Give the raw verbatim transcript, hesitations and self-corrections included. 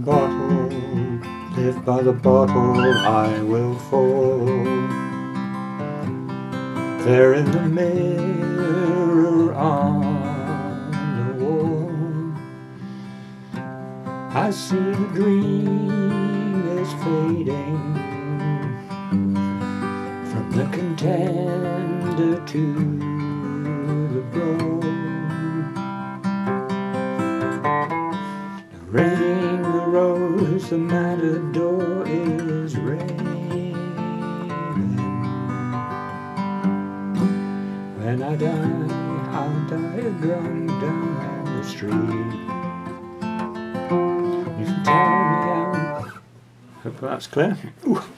bottle, live by the bottle, I will fall. There in the mirror on the wall, I see the dream is fading, from the contender to the broad. Rain the rose, the matador is raving. When I die, I'll die a drunk down the street. You can tell me how. Hope that's clear. Ooh.